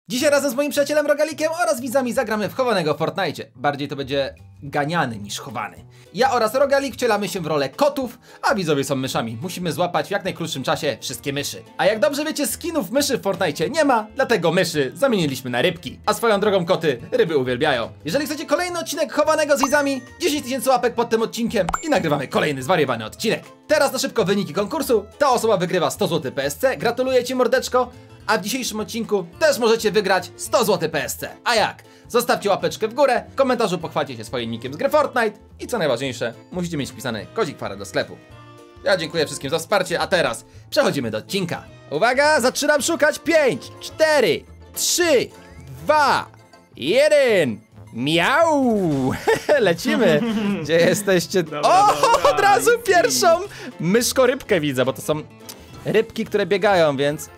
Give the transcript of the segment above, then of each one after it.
Dzisiaj razem z moim przyjacielem Rogalikiem oraz widzami zagramy w chowanego w Fortnite. Bardziej to będzie ganiany niż chowany. Ja oraz Rogalik wcielamy się w rolę kotów, a widzowie są myszami. Musimy złapać w jak najkrótszym czasie wszystkie myszy. A jak dobrze wiecie, skinów myszy w Fortnite nie ma, dlatego myszy zamieniliśmy na rybki. A swoją drogą koty ryby uwielbiają. Jeżeli chcecie kolejny odcinek chowanego z widzami, 10 000 łapek pod tym odcinkiem i nagrywamy kolejny zwariowany odcinek. Teraz na szybko wyniki konkursu. Ta osoba wygrywa 100 zł PSC. Gratuluję ci, mordeczko. A w dzisiejszym odcinku też możecie wygrać 100 zł PSC. A jak? Zostawcie łapeczkę w górę, w komentarzu pochwalcie się swoim nickiem z gry Fortnite i co najważniejsze, musicie mieć wpisany kodzik Fara do sklepu. Ja dziękuję wszystkim za wsparcie, a teraz przechodzimy do odcinka. Uwaga, zaczynam szukać. 5, 4, 3, 2, 1. Miau! Lecimy! Gdzie jesteście? Dobra, Od razu pierwszą myszko-rybkę widzę, bo to są rybki, które biegają, więc...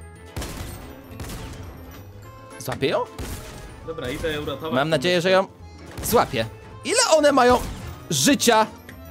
Złapię ją? Dobra, idę uratować. Mam nadzieję, że ją złapię. Ile one mają życia?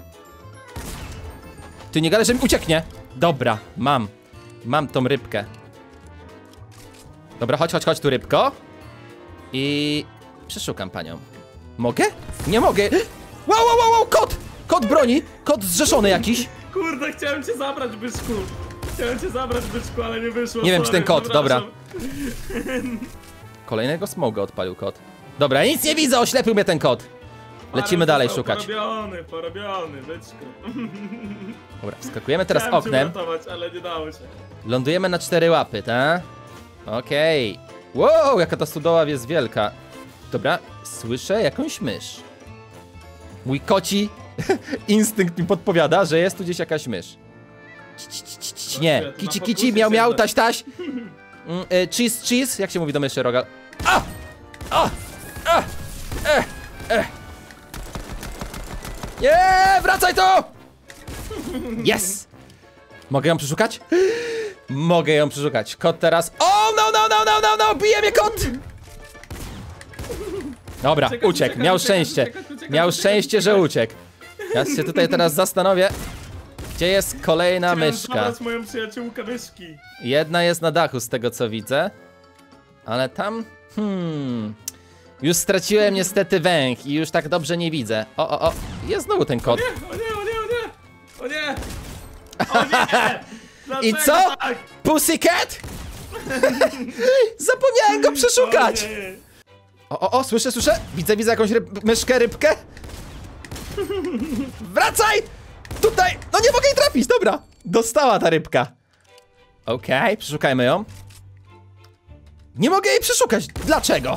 Ty nie gadaj, że mi ucieknie. Dobra, mam tą rybkę. Dobra, chodź tu, rybko. I przeszukam panią. Mogę? Nie mogę. Wow, kot! Kot broni! Kot zrzeszony jakiś. Kurde, chciałem cię zabrać, byczku. Ale nie wyszło. Nie wiem, czy ten kot, dobra. Przepraszam. Kolejnego smoga odpalił kot. Dobra, nic nie widzę, oślepił mnie ten kot. Lecimy dalej szukać. Porobiony, byczku. Dobra, wskakujemy teraz Chciałem oknem. cię uratować, ale nie dało się. Lądujemy na 4 łapy, tak? Okej. Wow, jaka ta stodoła jest wielka. Dobra, słyszę jakąś mysz. Mój koci instynkt mi podpowiada, że jest tu gdzieś jakaś mysz. Nie, kici, miał, taś. Cheese, jak się mówi do myszy, Rogal? Nie, wracaj tu! Yes! Mogę ją przeszukać? Mogę ją przeszukać. Kot teraz... O, no, bije mnie kot! Dobra, uciekł, miał szczęście. Miał szczęście, że uciekł. Ja się tutaj teraz zastanowię. Gdzie jest kolejna myszka? Moją przyjaciółkę myszki. Jedna jest na dachu, z tego co widzę. Ale tam... Już straciłem niestety węch i już tak dobrze nie widzę. O, jest znowu ten kot. O nie! I co? Tak? Pussycat? Zapomniałem go przeszukać! O, słyszę. Widzę jakąś rybkę. Wracaj! Tutaj! No nie mogę jej trafić, dobra. Dostała ta rybka. Okej, przeszukajmy ją. Nie mogę jej przeszukać. Dlaczego?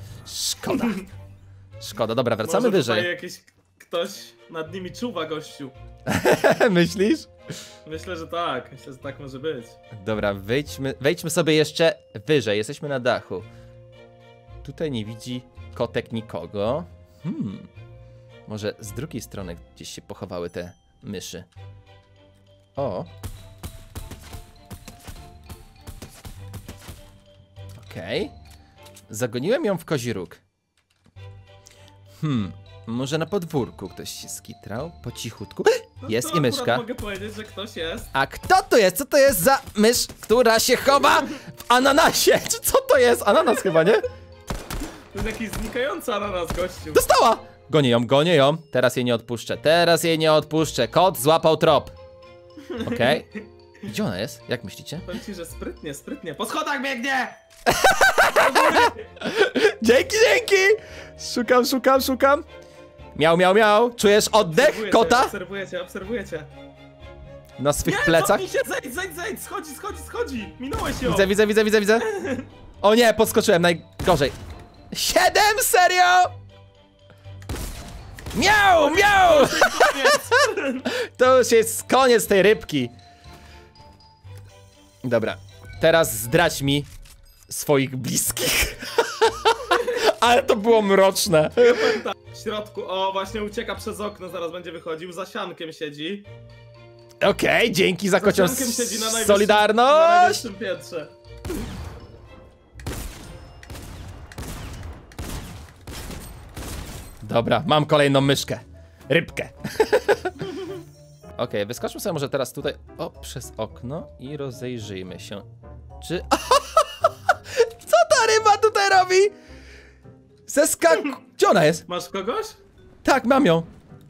Szkoda, dobra, wracamy Może wyżej. tutaj jakiś ktoś nad nimi czuwa, gościu. Myślisz? Myślę, że tak może być. Dobra, wejdźmy sobie jeszcze wyżej. Jesteśmy na dachu. Tutaj nie widzi kotek nikogo. Może z drugiej strony gdzieś się pochowały te myszy. O. Okej. Zagoniłem ją w kozi róg. Może na podwórku ktoś się skitrał po cichutku. Jest to i myszka. Mogę powiedzieć, że ktoś jest. A kto to jest? Co to jest za mysz, która się chowa w ananasie? Czy co to jest? Ananas chyba, nie? To jest jakiś znikający ananas, gościu. Dostała! Gonię ją. Teraz jej nie odpuszczę. Kot złapał trop. Okej. Gdzie ona jest? Jak myślicie? Powiem ci, że sprytnie. Po schodach biegnie! Dzięki! Szukam. Miał. Czujesz oddech kota? Obserwuję cię. Na swych plecach? Nie, zejdź! Schodzi! Minąłeś ją! Widzę. O nie, podskoczyłem, najgorzej. 7? Serio? Miau! To już jest koniec tej rybki. Dobra, teraz zdradź mi swoich bliskich. Ale to było mroczne. W środku, właśnie ucieka przez okno, zaraz będzie wychodził, za siankiem siedzi. Okej, dzięki za kocią Siedzi na solidarność. najwyższym piętrze. Dobra, mam kolejną myszkę. Rybkę. Okej, wyskoczmy sobie może teraz tutaj przez okno i rozejrzyjmy się. Czy... Co ta ryba tutaj ale robi! Gdzie ona jest? Masz kogoś? Tak, mam ją.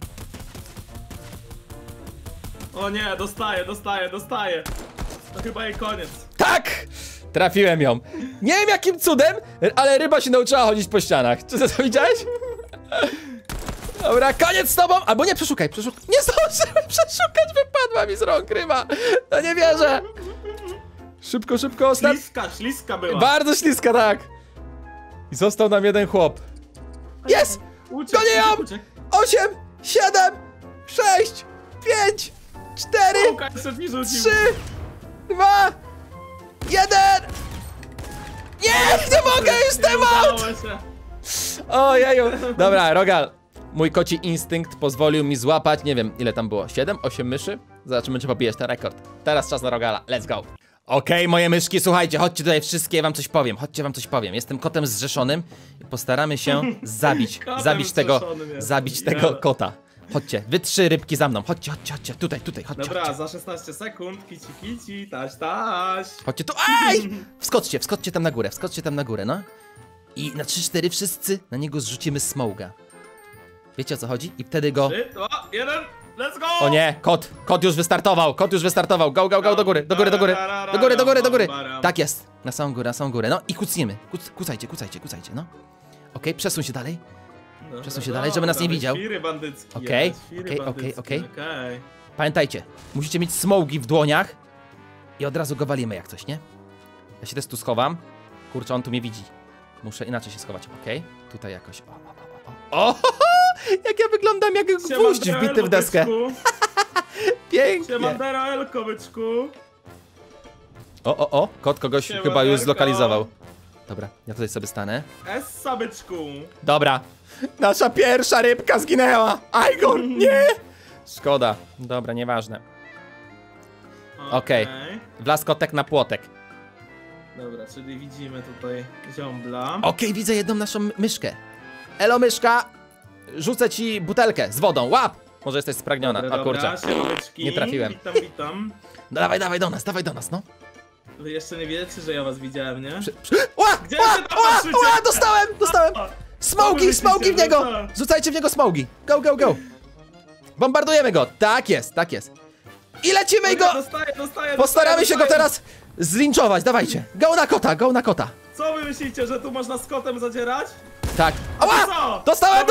O nie, dostaję. To chyba jej koniec. Tak! Trafiłem ją. Nie wiem jakim cudem, ale ryba się nauczyła chodzić po ścianach. Czy to widziałeś? Dobra, koniec z tobą! Albo nie, przeszukaj. Nie zdążyłem przeszukać, wypadła mi z rąk ryba. No nie wierzę. Szybko, Śliska była. Bardzo śliska, tak. I został nam jeden chłop. Jest! Gonię ją! 8, 7, 6, 5, 4, 3, 2, 1. Nie mogę, jestem out! Ojeju. Dobra, Rogal. Mój koci instynkt pozwolił mi złapać, nie wiem ile tam było, 7, 8 myszy? Zobaczymy, czy pobijesz ten rekord. Teraz czas na Rogala, let's go. Okej, moje myszki, słuchajcie, chodźcie tutaj wszystkie, wam coś powiem. Jestem kotem zrzeszonym i postaramy się zabić tego kota. Chodźcie, wy 3 rybki za mną, chodźcie, tutaj, chodźcie. Dobra, za 16 sekund, kici, taś. Chodźcie tu, aj! Wskoczcie tam na górę, no. I na 3-4 wszyscy na niego zrzucimy smołga. Wiecie o co chodzi? I wtedy go... 3, 2, 1, let's go! O nie, kot już wystartował, go, do góry. Tak jest, na samą górę, no i kucniemy, kucajcie, no. Okej, przesuń się dalej, żeby nas nie widział. Okej. Pamiętajcie, musicie mieć smołgi w dłoniach i od razu go walimy jak coś, nie? Ja się też tu schowam, kurczę, on tu mnie widzi. Muszę inaczej się schować, okej? Tutaj jakoś, o! Jak ja wyglądam jak gwóźdź wbity w deskę. Pięknie. Siemandera, Elko, byczku. O, kot kogoś chyba już zlokalizował. Dobra, ja tutaj sobie stanę. Essa, byczku. Dobra, nasza pierwsza rybka zginęła. Ajgon, nie! Szkoda, dobra, nieważne. Okej. Wlazł kotek na płotek. Dobra, czyli widzimy tutaj ziombla. Okej, widzę jedną naszą myszkę. Elo, myszka, rzucę ci butelkę z wodą, łap! Może jesteś spragniona, Dobra, o kurczę. Nie trafiłem. Witam. No dawaj do nas, no. Wy jeszcze nie wiecie, że ja was widziałem, nie? Gdzie dostałem! Smogi w niego! Rzucajcie w niego smogi! Go! Bombardujemy go! Tak jest! I lecimy i go! Postaramy się go teraz zlinczować, dawajcie! Go na kota! Co wy myślicie, że tu można z kotem zadzierać? Tak. Ała! Dostałem!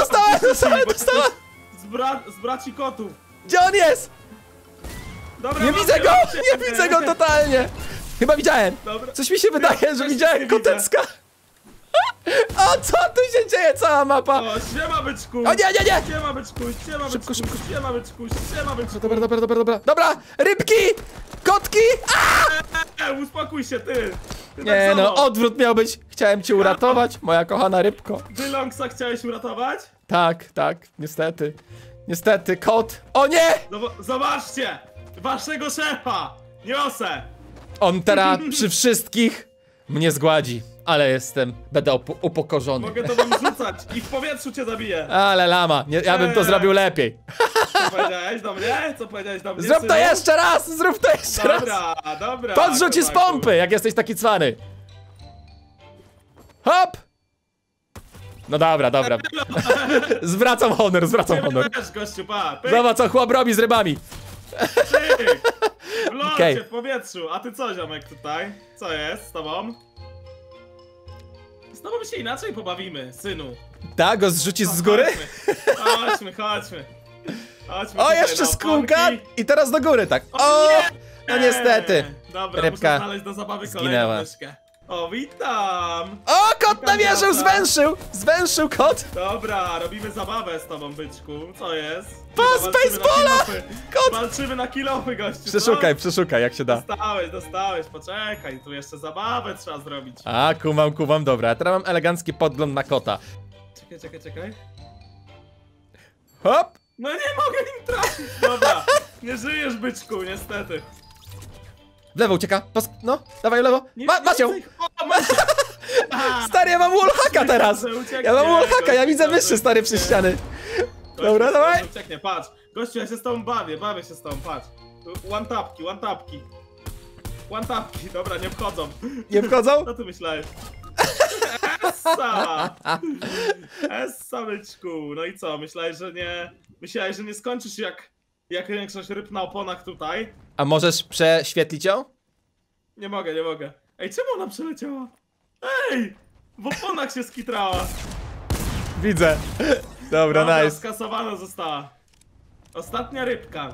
Z braci kotów. Gdzie on jest? Dobra, Nie widzę go totalnie! Chyba widziałem! Dobra. Coś mi się wydaje, że widziałem kotecka! O, co tu się dzieje? Cała mapa! O, siema, byczku! O nie! Siema, byczku! Szybko. Siema, byczku! Dobra! Rybki! Kotki! Uspokój się, ty! Nie no, odwrót miał być. Chciałem cię uratować, moja kochana rybko. Ty Longsa chciałeś uratować? Tak, niestety, kot. O nie! Zobaczcie! Waszego szefa! Niosę! On teraz przy wszystkich mnie zgładzi, ale będę upokorzony. Mogę to wam rzucać i w powietrzu cię zabiję. Ale lama, ja bym to zrobił lepiej. Co powiedziałeś do mnie? Zrób to jeszcze raz! Dobra. Podrzuci z pompy, jak jesteś taki cwany. Hop! No dobra. Zwracam honor. Wiesz, gościu, pa. Zobacz, co chłop robi z rybami. W locie, w powietrzu. A ty co, ziomek, tutaj? Co jest z tobą? Z tobą się inaczej pobawimy, synu. Tak, go zrzucisz z góry? Chodźmy. O, jeszcze z kółka i teraz do góry, tak. O, no niestety. Dobra, rybka muszę znaleźć do zabawy zginęła. kolejną myszkę. O, witam! O, kot namierzył, zwęszył kot. Dobra, robimy zabawę z tobą, byczku. Co jest? Baseballa! Kot! Walczymy na kilofy, gościu. Przeszukaj, jak się da. Dostałeś, poczekaj, tu jeszcze zabawę trzeba zrobić. A, kumam, dobra. Ja teraz mam elegancki podgląd na kota. Czekaj. Hop! No nie mogę im trafić, dobra. Nie żyjesz, byczku, niestety. W lewo ucieka, no, dawaj w lewo. Masz ją! A, Stary, ja mam wallhacka teraz! Ja mam wallhacka, ja widzę myszy, stary, przez ściany. Dobra, dawaj! Ucieknie, patrz. Gościu, ja się z tobą bawię się z tobą, patrz. One tapki, dobra, nie wchodzą. Nie wchodzą? Co ty myślałeś? Essa! Essa, byczku. No i co, myślałeś, że nie skończysz jak większość ryb na oponach tutaj? A możesz prześwietlić ją? Nie mogę. Ej, czemu ona przeleciała? Ej! W oponach się skitrała. Widzę. Dobra, nice. Skasowana została. Ostatnia rybka.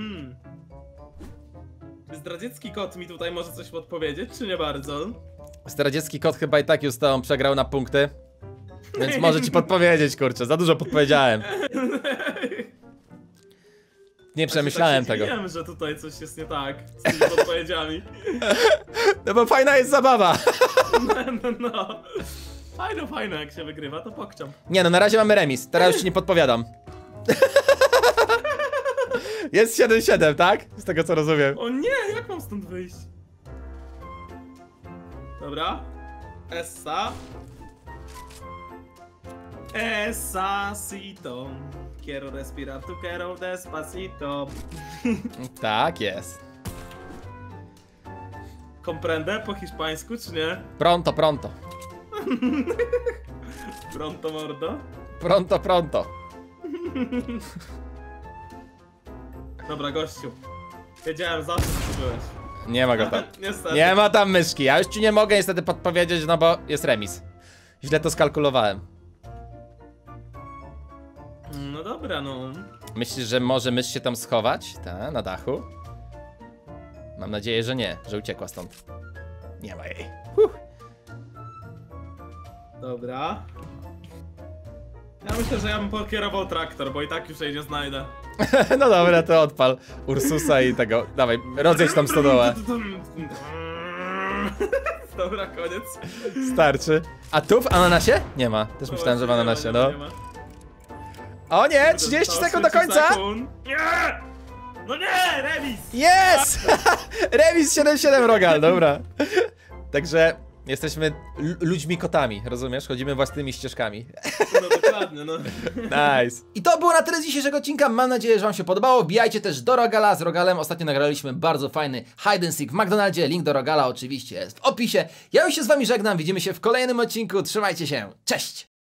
Zdradziecki kot mi tutaj może coś podpowiedzieć, czy nie bardzo? Zdradziecki kot chyba i tak już z tobą przegrał na punkty. Więc może ci podpowiedzieć, kurczę. Za dużo podpowiedziałem. Nie przemyślałem tak tego. Wiem, że tutaj coś jest nie tak z tymi podpowiedziami. No bo fajna jest zabawa. No. Fajno, jak się wygrywa, to pokczam. Nie no, na razie mamy remis. Teraz już ci nie podpowiadam. Jest 7-7, tak? Z tego co rozumiem. O nie, jak mam stąd wyjść? Dobra. Essa. Esasito. Quiero respirar tu quiero despacito. Tak jest. Comprende po hiszpańsku, czy nie? Pronto. Pronto mordo. Pronto. Dobra, gościu. Wiedziałem zawsze, że tu byłeś. Nie ma go tam. Niestety. Nie ma tam myszki. Ja już ci nie mogę niestety podpowiedzieć, no bo jest remis. Źle to skalkulowałem. No dobra, no. Myślisz, że może mysz się tam schować? Ta, na dachu? Mam nadzieję, że nie, że uciekła stąd. Nie ma jej. Dobra. Ja myślę, że ja bym pokierował traktor, bo i tak już jej nie znajdę. No dobra, to odpal Ursusa i tego. Dawaj, rozjedź tam stodołę. Dobra, koniec. Starczy. A tu w ananasie? Nie ma. Też myślałem, że w ananasie, no. Nie ma. O nie, 30 sekund do końca! Nie! No nie, remis! Jest! Remis 7-7 Rogal, dobra. Także jesteśmy ludźmi kotami, rozumiesz? Chodzimy własnymi ścieżkami. No dokładnie, no. Nice. I to było na tyle z dzisiejszego odcinka. Mam nadzieję, że wam się podobało. Wbijajcie też do Rogala. Z Rogalem ostatnio nagraliśmy bardzo fajny hide and seek w McDonaldzie. Link do Rogala oczywiście jest w opisie. Ja już się z wami żegnam. Widzimy się w kolejnym odcinku. Trzymajcie się. Cześć!